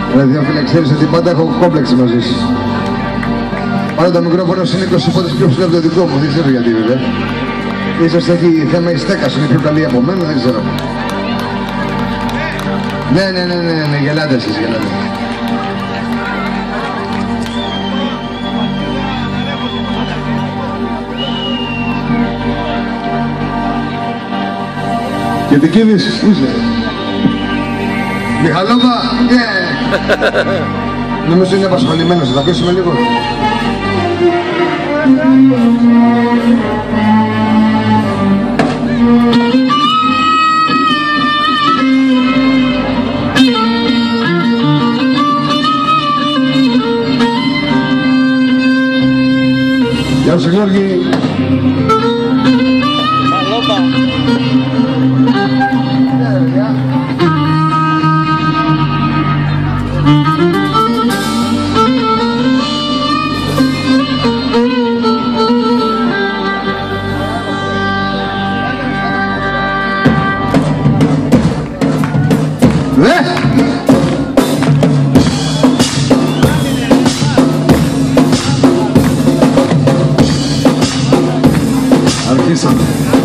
Δηλαδή, φίλε, ξέρεις ότι πάντα έχω κόμπλεξη μαζί σου. Πάντα το μικρόφωνο είναι 20 πόντες πιο ψηλό από το δικό μου, δεν ξέρω γιατί βέβαια. Ίσως έχει θέμα η στέκα σου, είναι πιο καλή από μένα, δεν ξέρω. Ναι, γελάτε εσείς, γελάτε. Και τι κύβεις, είσαι. Μιχαλόβα, νομίζω είναι απασχολημένος, θα τα ακούσουμε λίγο. Γεια σου Γιώργη. Αρχίσαμε.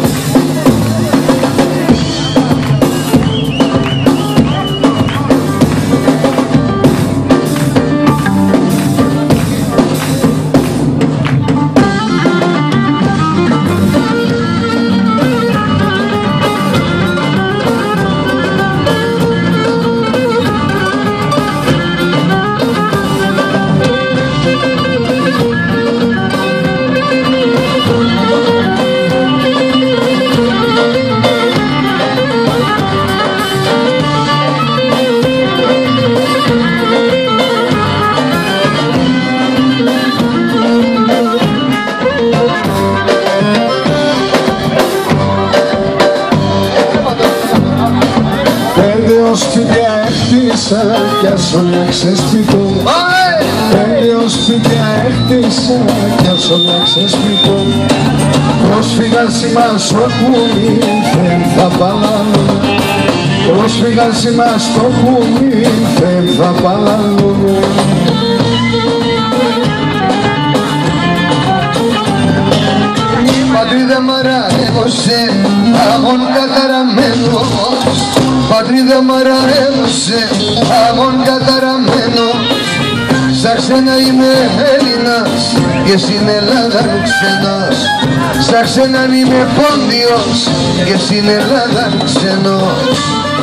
Σπίτια έχτισα κι ας όλα ξεσπιτώ. Τέλειο σπίτια έχτισα κι ας όλα ξεσπιτώ. Πρόσφυγας ημάς όπου ήρθε θα παλαλώ. Πρόσφυγας ημάς όπου ήρθε θα παλαλώ. Πατρίδα μαρανεύωσε αγών καταραμένος. Πατρίδα μαρανεύωσε αγών καταραμένος. Σαν ξένα είμαι Έλληνας και στην Ελλάδα ξένος. Σαν ξένα είμαι Πόντιος και στην Ελλάδα ξένος.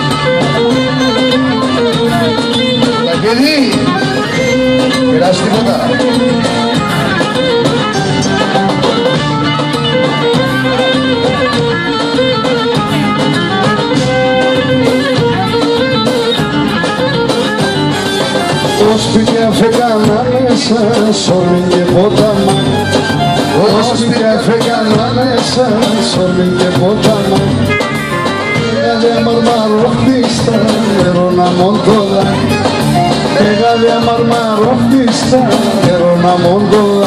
Παιδί, πειράς τίποτα. Σπίτια φέγγανα μέσα, σόλιν και ποτάμα. Σπίτια φέγγανα μέσα, σόλιν και ποτάμα. Έγαδε μαρμαρόχτιστα, νερόνα μοντόδα. Έγαδε μαρμαρόχτιστα, νερόνα μοντόδα.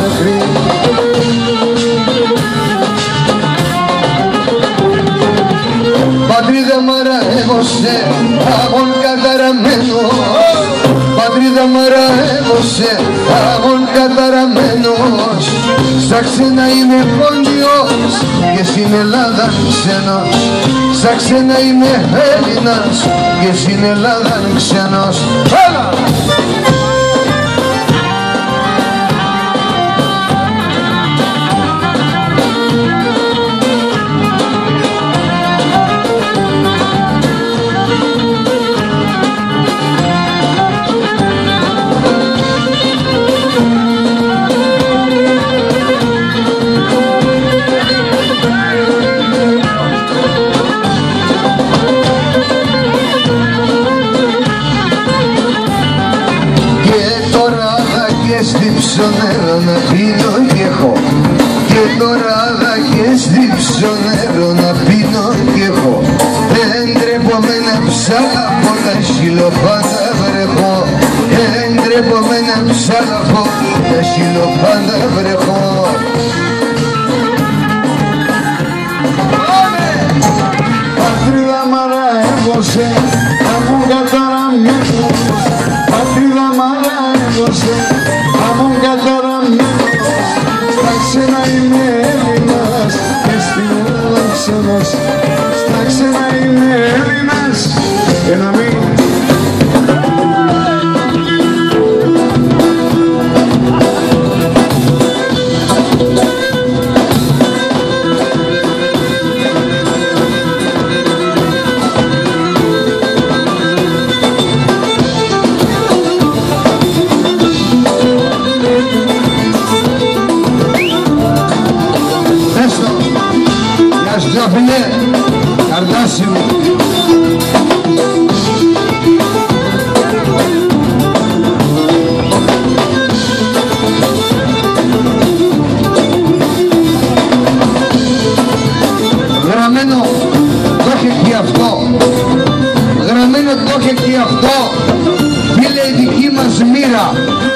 Πατρίδα μαρανεύωσε αγών καταραμένος. Πατρίδα μαρανεύωσε αγών καταραμένος. Στα ξένα είμαι Πόντιος και στην Ελλάδα ξένος. Στα ξένα είμαι Έλληνας και στην Ελλάδα ξένος. Έλα! Στύψω νερό να πίνω και έχω. Και τώρα και στύψω νερό να πίνω και έχω. Δεν τρέπομαι να ψάλαπω τα χιλοπάντα βρεχώ. Δεν τρέπομαι να ψάλαπω τα χιλοπάντα βρεχώ. Πατρίδα μ' αραεύωσε, θα μου καταραμένος. Έλληνας, στα ξένα είναι Έλληνας και να μην. Φίλε, καρδάσι μου. Γραμμένο το είχε και αυτό. Γραμμένο το είχε και αυτό. Φίλε, η δική μας μοίρα.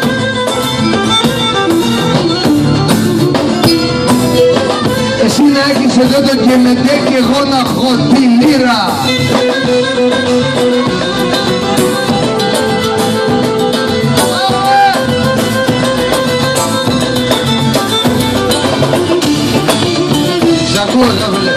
Εσύ να έχεις εδώ το κεμετέ και εγώ να έχω τη λύρα. Σ' ακούω, καβελέ.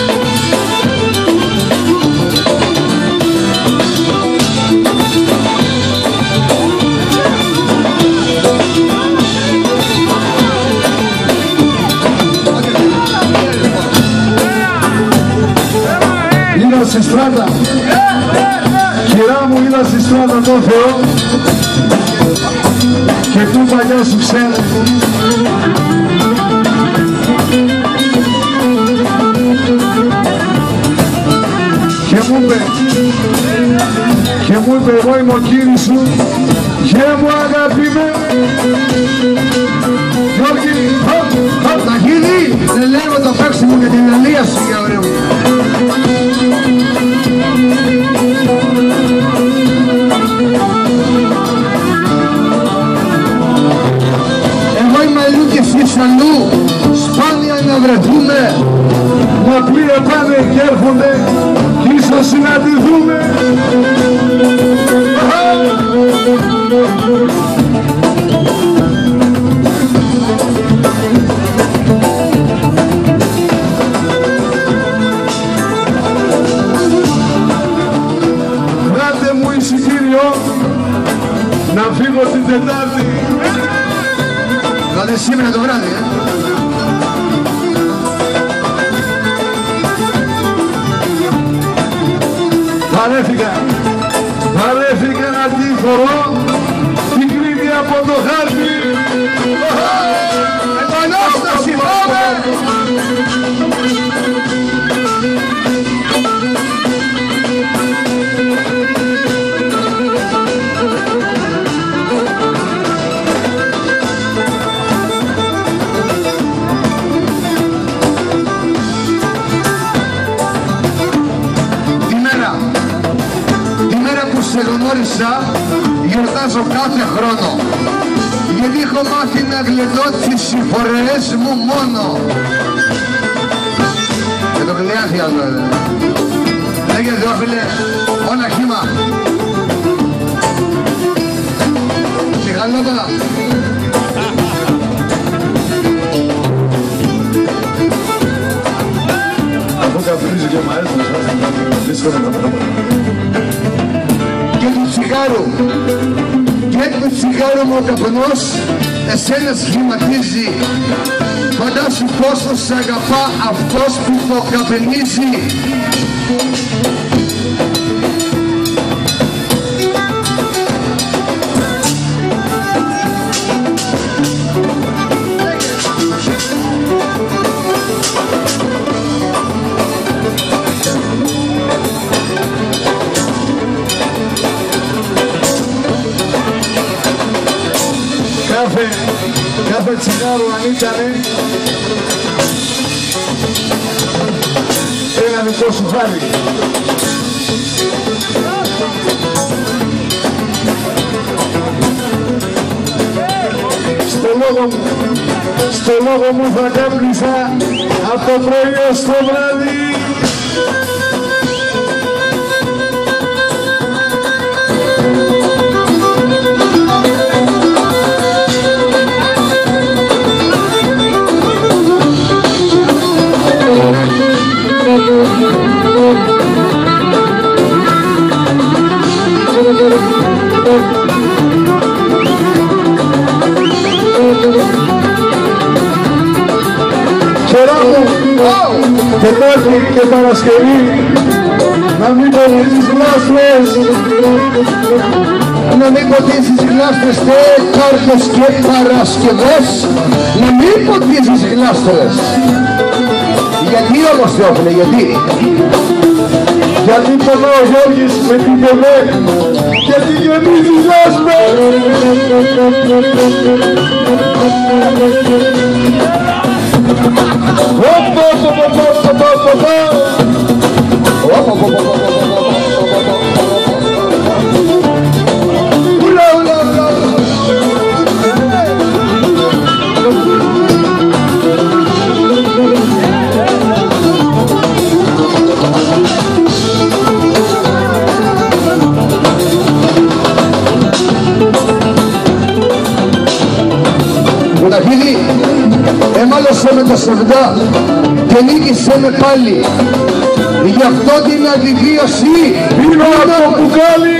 Είδα στη στράτα, κυρά μου, είδα στη στράτα τον Θεό και του παλιά σου ξένα. Και μου είπε εγώ είμαι ο κύρις σου και μου αγαπημένο. Γιώργη, Τα γίνει, δεν λέγω το παίξιμο για την αλία σου, για ωραίο. Εγώ είμαι αλλού και εσείς αλλού, σπάνια να βρεθούμε. μα πλοία πάνε και έρχονται κι ίσως συναντηθούμε. Βράδυ μου εισιτήριο να φύγω την Τετάρτη. Δηλαδή σήμερα το βράδυ, Βαρέθηκα να τη φορώ την Κρήτη από το χάρτη. Επανάσταση, πάμε! Σε γνώρισα, γιορτάζω κάθε χρόνο, γιατί έχω μάθει να γλεντώ τις συμφορές μου μόνο. Και το γλιάθι άλλο, λέγε Θεόφιλε, όλα χύμα. Σιγαλόπα. Αφού καπνίζει και μ' αρέσει, δύσκολα τα πράγματα. Και το τσιγάρο μου ο καπνός εσένα σχηματίζει. Φαντάσου πόσο σ' αγαπά αυτός που το καπνίζει. Κάθε τσιγάρο αν ήτανε ένα μικρό σουφάρι. Στο λόγο μου θα κάπνισα από το πρωί ως το βράδυ. προσφορά μου Τετάρτη και Παρασκευή να μην ποτίσεις γλάστρες, να μην ποτίσεις γλάστρες Τετάρτες και Παρασκευές, να μην ποτίσεις γλάστρες. Γιατί όμως Θεόφιλε, γιατί? Γιατί πονώ ο Γιώργης με την ΠΕΒΕ, γιατί γεμίζεις άσπρα. Μουταφίδη, έμαλωσε με τα σεβδά και νίκησε με πάλι. Γι' αυτό την αντιβίωση πίνω από το μπουκάλι.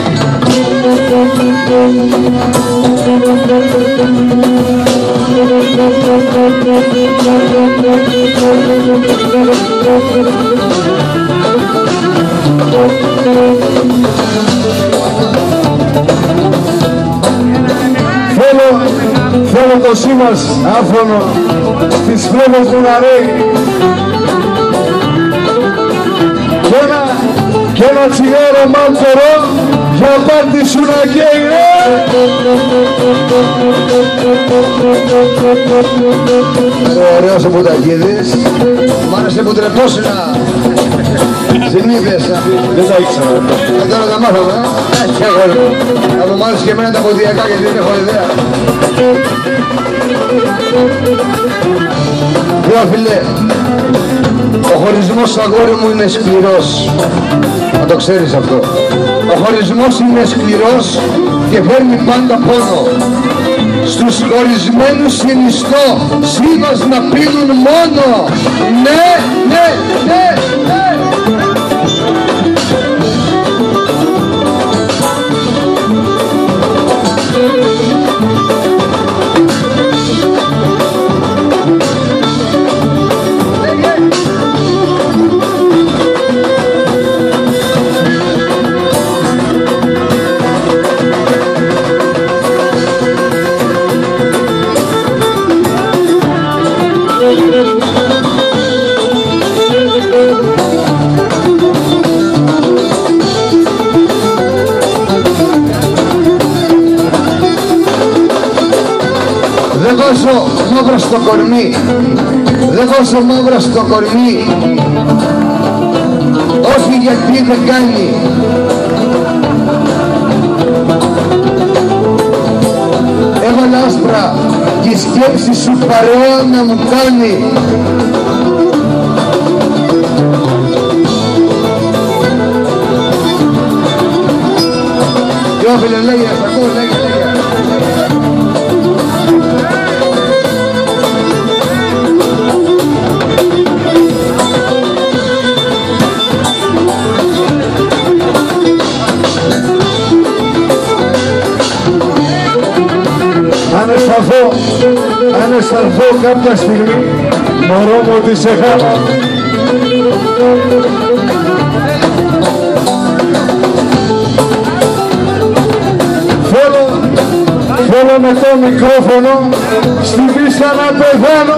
Θέλω το σήμας άφωνο στις φλέβες μου να ρέει και ένα τσιγάρο μάλτερο για πάρτι σου να καίει. Ωραίος ο Μπουτακίδης, μ' άρεσε που τρεπόσουνα συνήθειες. Δεν τα ήξερα. Τώρα τα μάθαμε, θα μου μάθεις και εμένα τα ποδιακά γιατί δεν έχω ιδέα. Φίλε, ο χωρισμός αγόρι μου είναι σκληρός. Να το ξέρεις αυτό. Ο χωρισμός είναι σκληρός και φέρνει πάντα πόνο. Στους χωρισμένους συνιστώ σύμβας να πίνουν μόνο. Ναι, ναι, ναι, ναι. Δεν βάζω μαύρα στο κορμί, δεν βάζω μαύρα στο κορμί, όχι γιατί δεν κάνει. Έβαλα άσπρα και η σκέψη σου παρέα να μου κάνει. Θεόφιλε λέγε, σ' ακούω, λέγε, λέγε. Αν αισθανθώ κάποια στιγμή, μωρό μου ότι σε χάνω. Θέλω με το μικρόφωνο στην πίστα να πεθάνω.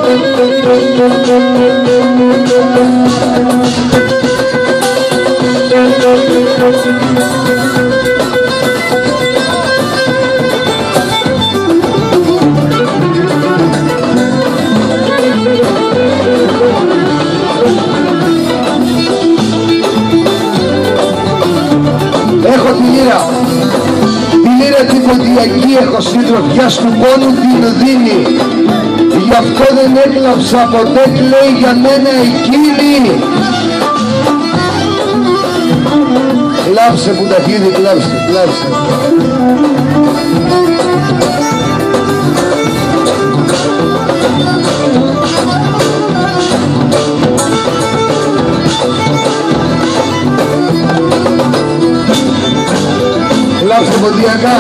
Έχω τη λύρα την ποντιακή, έχω συντροφιά του πόνου την δίνει. Γι' αυτό δεν έκλαψα ποτέ, κλαίει για μένα εκείνη. Κλάψε Μπουτακίδη, κλάψε, κλάψε. Κλάψε ποντιακά.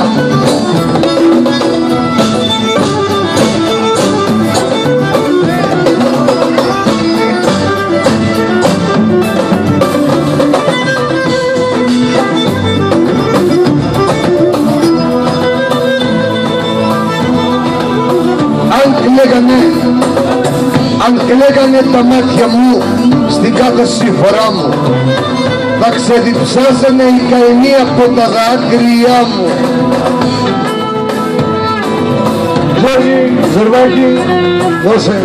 είναι τα μάτια μου στην κάθε συμφορά μου. Θα ξεδιψάσανε οι καημοί από τα δάκρυά μου. Γιώργη, Ζερβάκη, δώσε.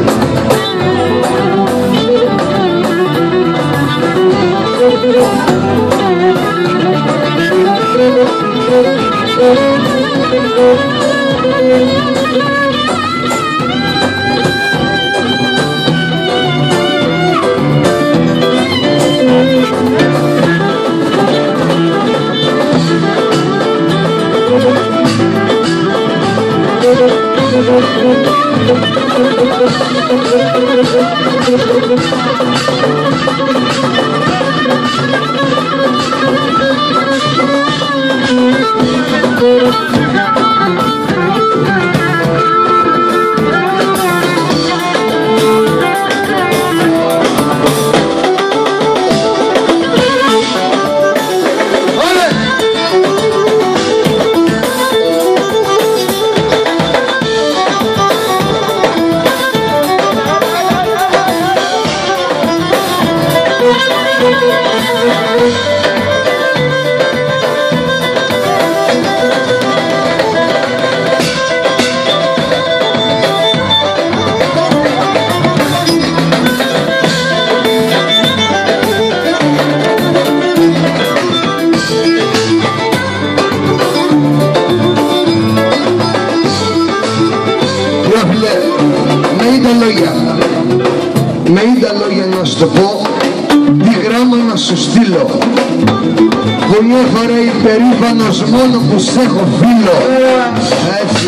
Με είδα λόγια να σου το πω, τι γράμμα να σου στείλω, που νιώθω ρε υπερήφανος μόνο που σ' έχω φίλο. Έτσι.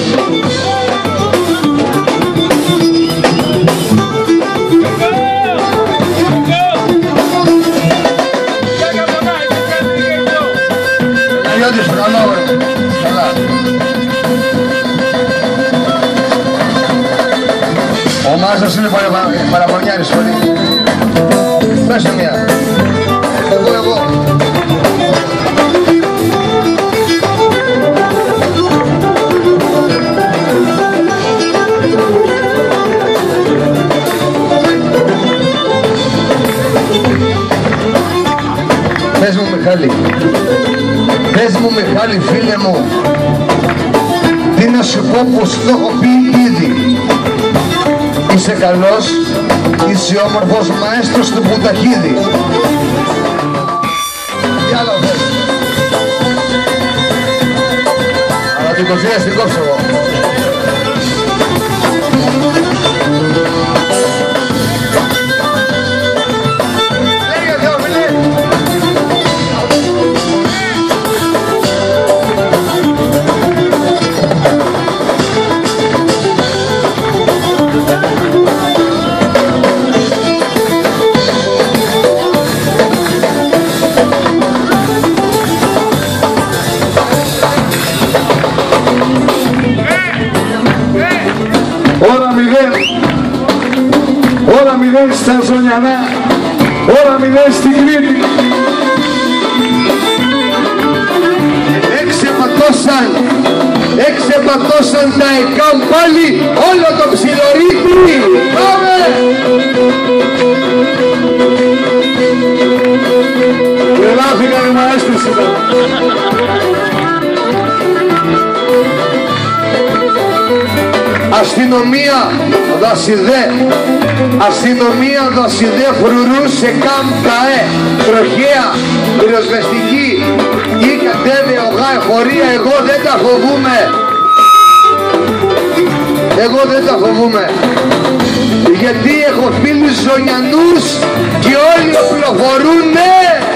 Αγιώτης, καλό ρε. Καλά. Ο Μάζος είναι παραπονιάρης πολύ. Πες του μία. Εγώ. Πες μου Μιχάλη. Πες μου Μιχάλη φίλε μου. Τι να σου πω πως το έχω πει ήδη. Είσαι καλός, είσαι όμορφος μαέστρος του Πουταχίδη. Τι άλλο θες. Αλλά την κοζία στην κόψω εγώ. Λέγε Θεόφιλε. Ώρα 0 στα Ζωνιανά, ώρα 0 στην Κρήτη. Εξεπατώσαν τα ΕΚΑΜ πάλι όλο το ψιλορίτη. Πάμε! Γελάθηκαν οι μαέστροι σήμερα. Αστυνομία δασιδέ φρουρού σε ΚΑΜ-ΚΑΕ, τροχέα, πυροσβεστική ή κατέβε ογά εφορία. Εγώ δεν τα φοβούμαι, γιατί έχω φίλους Ζωνιανούς και όλοι οπλοφορούνε.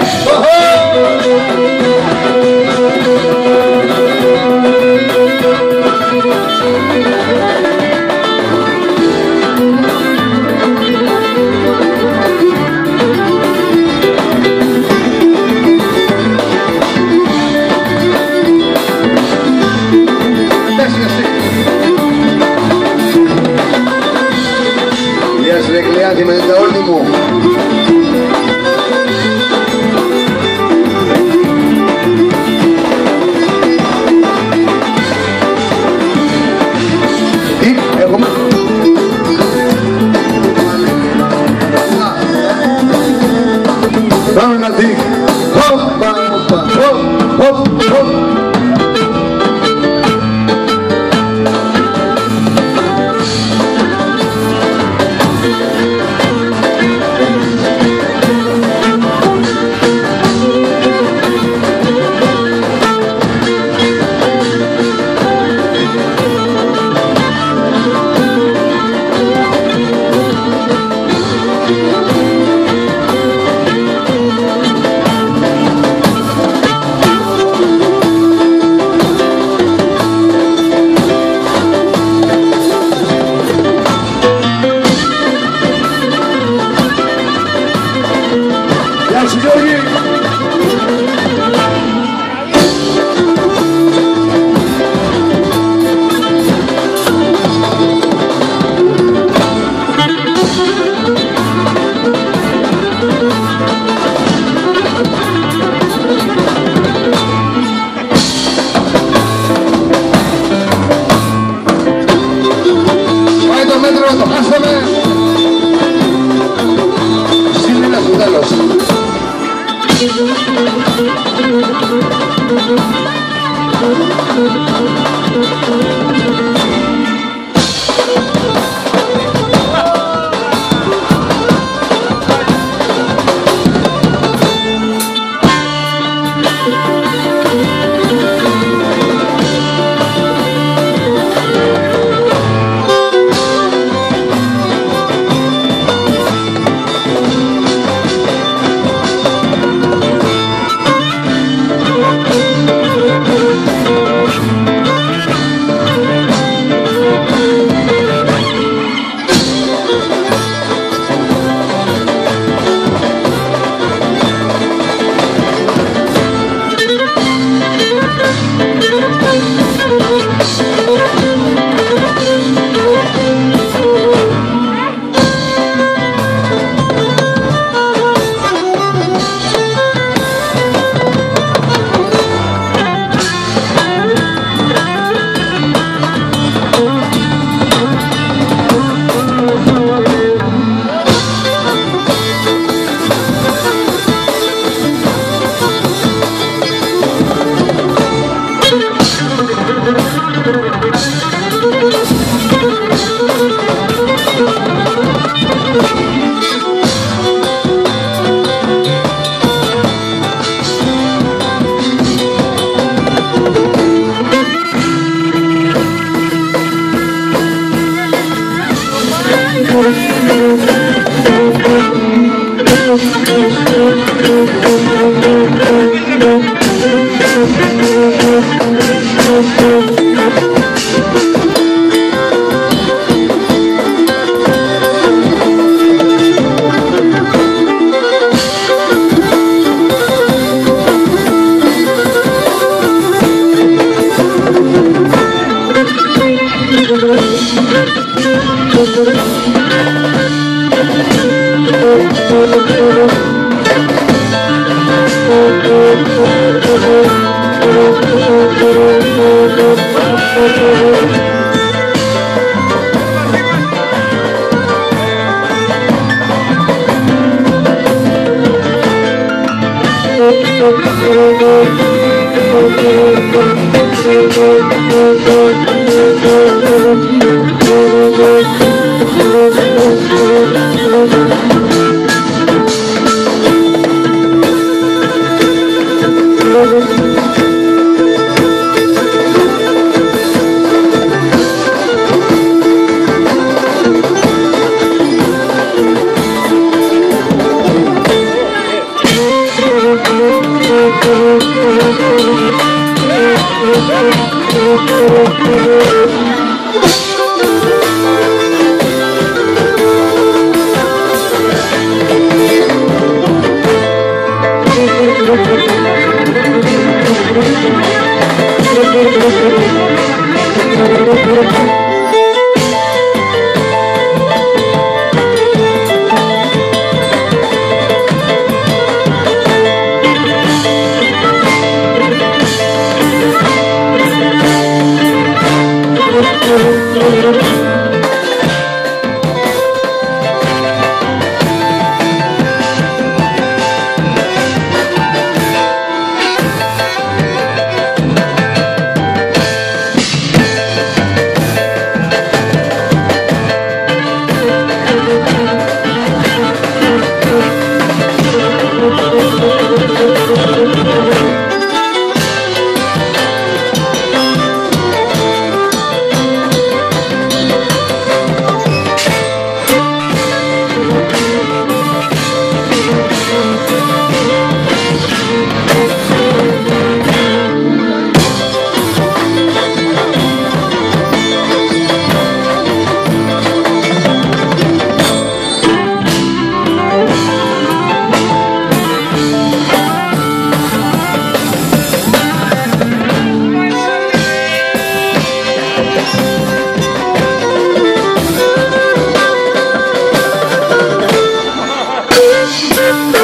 Με τα όρνη μου.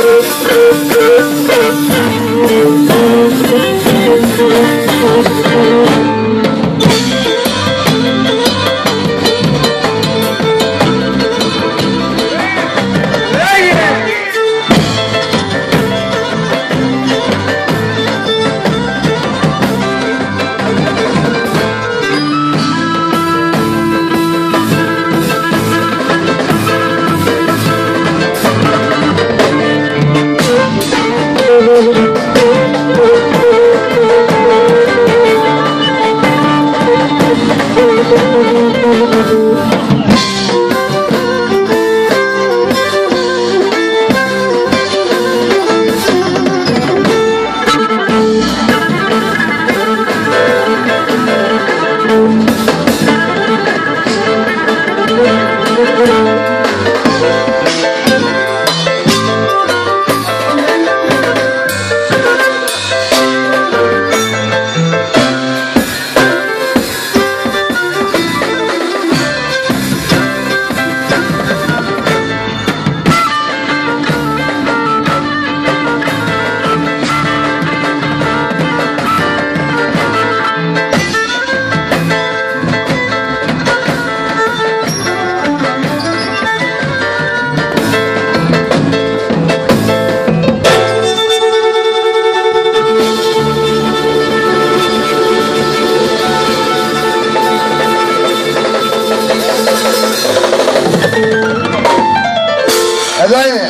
Εδώ είναι.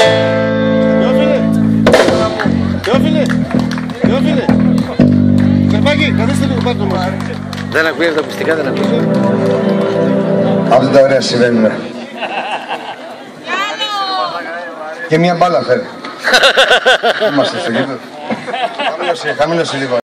Ποιο φίλε. Καρπάκι, καθίστε λίγο πάρ' το μας. Δεν ακούει τα ακουστικά, δεν ακούει. Αυτά τα ωραία συμβαίνουν. Και μια μπάλα φέρε. Είμαστε στο γήπεδο. Χαμήλωσε λίγο.